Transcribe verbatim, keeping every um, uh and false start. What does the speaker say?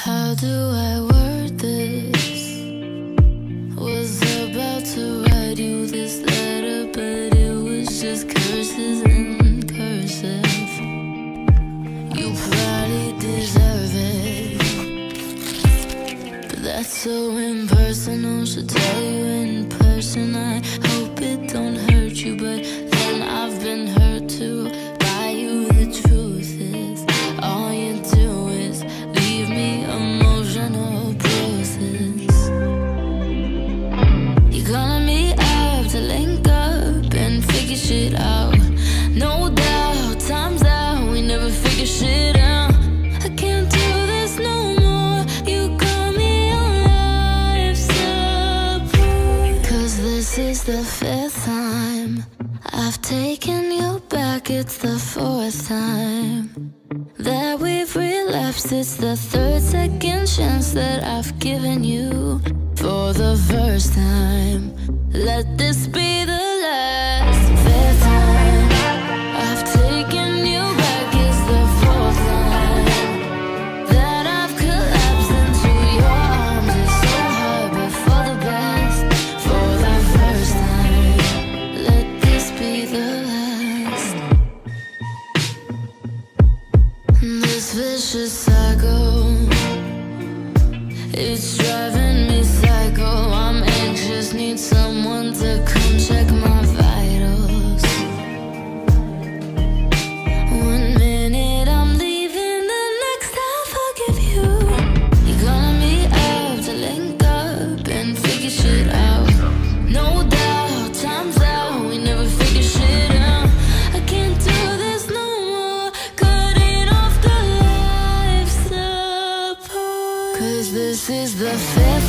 How do I word this? Was about to write you this letter, but it was just curses and cursive. You probably deserve it, but that's so impersonal. Should tell you in person. I hope it don't hurt you, but then I've been hurt too by you. The truth is, all you do is leave me emotional bruises. You're calling me up to link up and figure shit out. No doubt, time's out, we never figure shit out. I can't do this no more. You got me on life support. Cause this is the fifth time I've taken you back. It's the fourth time that we've relapsed. It's the third second chance that I've given you for the first time. Let this be the last. Fifth time I've taken you back. It's the fourth time that I've collapsed into your arms. It's so hard, but for the best. For the first time, let this be the last. This vicious cycle, it's driving me psycho. I'm anxious, need someone to come check my vitals. One minute I'm leaving, the next I'll forgive you. You're calling me up to link up and figure shit out. No doubt, time's out, we never figure shit out. I can't do this no more, cutting off the life support. Cause this is the fifth